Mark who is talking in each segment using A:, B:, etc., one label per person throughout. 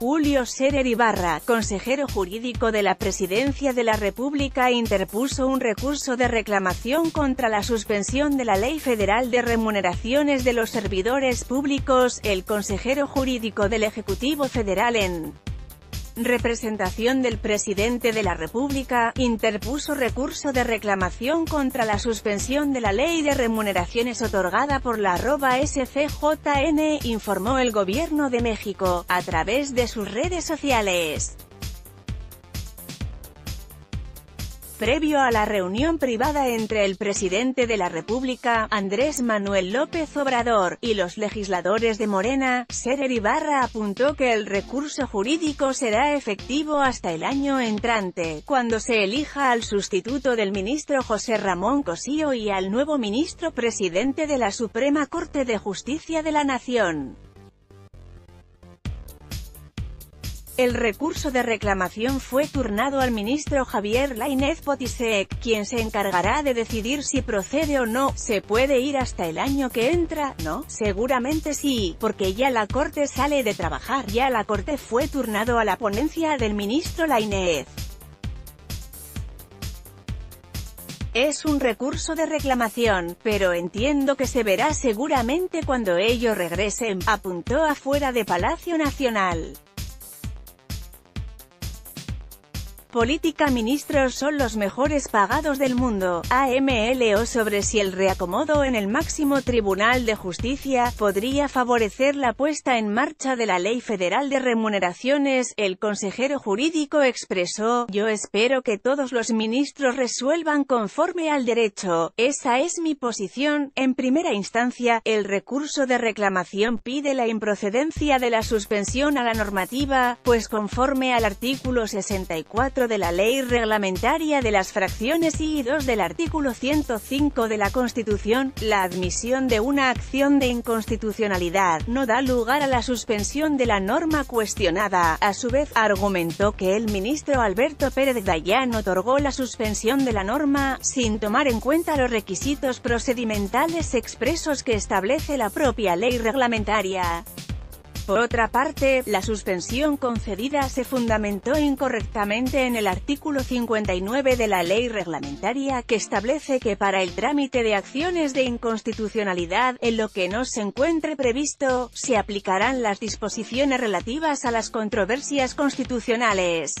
A: Julio Scherer Ibarra, consejero jurídico de la Presidencia de la República, interpuso un recurso de reclamación contra la suspensión de la Ley Federal de Remuneraciones de los Servidores Públicos. El consejero jurídico del Ejecutivo Federal, en representación del presidente de la República, interpuso recurso de reclamación contra la suspensión de la Ley de Remuneraciones otorgada por la @SCJN, informó el Gobierno de México, a través de sus redes sociales. Previo a la reunión privada entre el presidente de la República, Andrés Manuel López Obrador, y los legisladores de Morena, Scherer Ibarra apuntó que el recurso jurídico será efectivo hasta el año entrante, cuando se elija al sustituto del ministro José Ramón Cosío y al nuevo ministro presidente de la Suprema Corte de Justicia de la Nación. El recurso de reclamación fue turnado al ministro Javier Lainez Potisek, quien se encargará de decidir si procede o no. ¿Se puede ir hasta el año que entra? No, seguramente sí, porque ya la Corte sale de trabajar. Ya la Corte fue turnado a la ponencia del ministro Lainez. Es un recurso de reclamación, pero entiendo que se verá seguramente cuando ellos regresen, apuntó afuera de Palacio Nacional. Política: ministros son los mejores pagados del mundo. AMLO sobre si el reacomodo en el máximo tribunal de justicia podría favorecer la puesta en marcha de la Ley Federal de Remuneraciones. El consejero jurídico expresó: yo espero que todos los ministros resuelvan conforme al derecho. Esa es mi posición. En primera instancia, el recurso de reclamación pide la improcedencia de la suspensión a la normativa, pues conforme al artículo 64 de la Ley Reglamentaria de las fracciones I y II del artículo 105 de la Constitución, la admisión de una acción de inconstitucionalidad no da lugar a la suspensión de la norma cuestionada. A su vez, argumentó que el ministro Alberto Pérez Dayán otorgó la suspensión de la norma, sin tomar en cuenta los requisitos procedimentales expresos que establece la propia ley reglamentaria. Por otra parte, la suspensión concedida se fundamentó incorrectamente en el artículo 59 de la ley reglamentaria, que establece que para el trámite de acciones de inconstitucionalidad, en lo que no se encuentre previsto, se aplicarán las disposiciones relativas a las controversias constitucionales.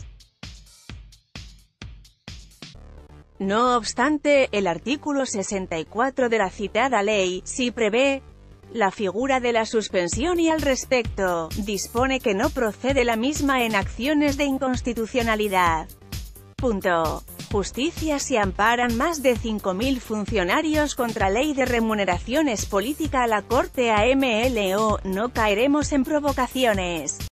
A: No obstante, el artículo 64 de la citada ley, sí prevé la figura de la suspensión y al respecto, dispone que no procede la misma en acciones de inconstitucionalidad. Justicia: se amparan más de 5.000 funcionarios contra Ley de Remuneraciones Política. La Corte AMLO, no caeremos en provocaciones.